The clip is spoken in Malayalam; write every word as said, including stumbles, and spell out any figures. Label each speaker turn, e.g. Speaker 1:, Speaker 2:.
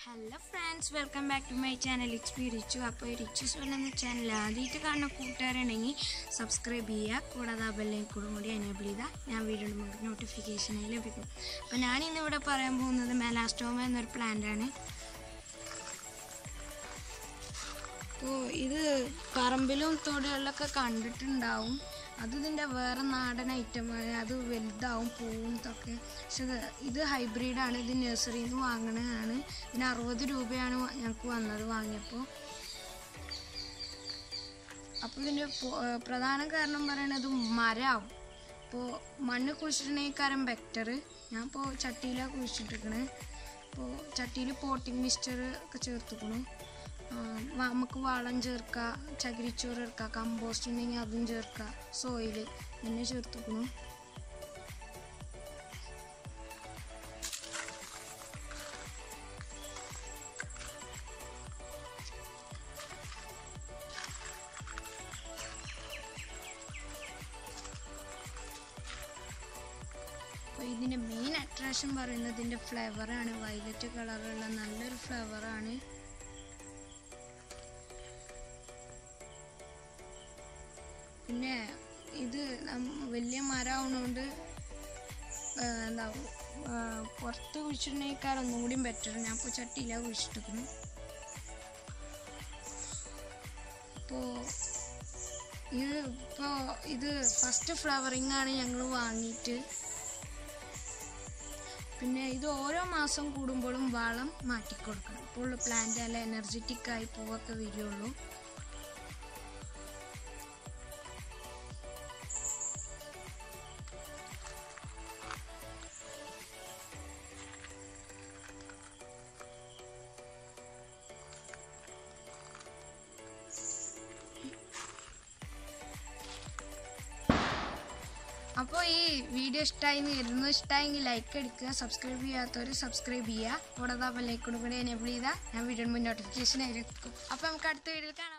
Speaker 1: Hello friends, welcome back to my channel. It's me Richu. അപ്പോൾ റിച്ചുസ് വെള്ളുന്ന ചാനൽ ആദ്യമായിട്ട് കാണുന്ന കൂട്ടുകാരാണെങ്കിൽ സബ്സ്ക്രൈബ് ചെയ്യുക, കൂടാതെ ആ ബെല്ലൈക്കൺ കൂടെ കൂടി എനേബിൾ ചെയ്താൽ ഞാൻ വീഡിയോ ഇടുമ്പോൾ നോട്ടിഫിക്കേഷനായി ലഭിക്കും. അപ്പോൾ ഞാനിന്നിവിടെ പറയാൻ പോകുന്നത് മെലാസ്റ്റോമ എന്നൊരു പ്ലാന്റാണ്. അപ്പോൾ ഇത് പറമ്പിലും തൊടികളിലൊക്കെ കണ്ടിട്ടുണ്ടാവും. അത് ഇതിൻ്റെ വേറെ നാടൻ ഐറ്റമാണ്. അത് വലുതാവും പൂവും ഇതൊക്കെ. പക്ഷെ ഇത് ഹൈബ്രിഡാണ്. ഇത് നഴ്സറിയിൽ നിന്ന് വാങ്ങണതാണ്. ഇതിന് അറുപത് രൂപയാണ് ഞങ്ങൾക്ക് വന്നത് വാങ്ങിയപ്പോൾ. അപ്പോൾ ഇതിൻ്റെ പ്രധാന കാരണം പറയണത് മരമാവും. അപ്പോൾ മണ്ണ് കുഴിച്ചിട്ടുണ്ടെങ്കിൽ ബെറ്റർ. ഞാൻ ഇപ്പോൾ ചട്ടിയിലാണ് കുഴിച്ചിട്ടിരിക്കണേ. അപ്പോൾ ചട്ടിയിൽ പോട്ടിംഗ് മിക്സ്ചർ ഒക്കെ ചേർത്തിക്കണു. നമുക്ക് വളം ചേർക്കാം, ചകിരിച്ചോറ് ചേർക്കാം, കമ്പോസ്റ്റ് ഉണ്ടെങ്കിൽ അതും ചേർക്കാം, സോയിൽ പിന്നെ ചേർത്തിക്കണു. അപ്പോൾ ഇതിൻ്റെ മെയിൻ അട്രാക്ഷൻ പറയുന്നത് ഇതിൻ്റെ ഫ്ലേവറാണ്. വയലറ്റ് കളറുള്ള നല്ലൊരു ഫ്ലേവറാണ്. പിന്നെ ഇത് വലിയ മരമാവുന്നതുകൊണ്ട് എന്താ പുറത്ത് കുഴിച്ചിട്ടുണ്ടെങ്കിൽ ഒന്നും കൂടിയും ബെറ്റർ. ഞാൻ ഇപ്പോൾ ചട്ടിയിലാണ് കുഴിച്ചിട്ടിരിക്കുന്നു. അപ്പോൾ ഇത് ഇപ്പോൾ ഇത് ഫസ്റ്റ് ഫ്ലവറിങ് ആണ് ഞങ്ങൾ വാങ്ങിയിട്ട്. പിന്നെ ഇത് ഓരോ മാസം കൂടുമ്പോഴും വളം മാറ്റിക്കൊടുക്കണം. അപ്പോൾ പ്ലാന്റ് നല്ല എനർജറ്റിക്കായി പൂവൊക്കെ വരികയുള്ളൂ. അപ്പോൾ ഈ വീഡിയോ ഇഷ്ടമായി എന്ന് കരുതുന്നു. ഇഷ്ടമായെങ്കിൽ ലൈക്ക് അടിക്കുക, സബ്സ്ക്രൈബ് ചെയ്യാത്തവർ സബ്സ്ക്രൈബ് ചെയ്യുക, കൂടാതെ ബെല്ലൈക്കൺ കൂടെ എനേബിൾ ചെയ്താൽ ഞാൻ വീഡിയോ നോട്ടിഫിക്കേഷൻ ആയിരിക്കും. അപ്പോൾ നമുക്ക് അടുത്ത വീഡിയോയിൽ കാണാം.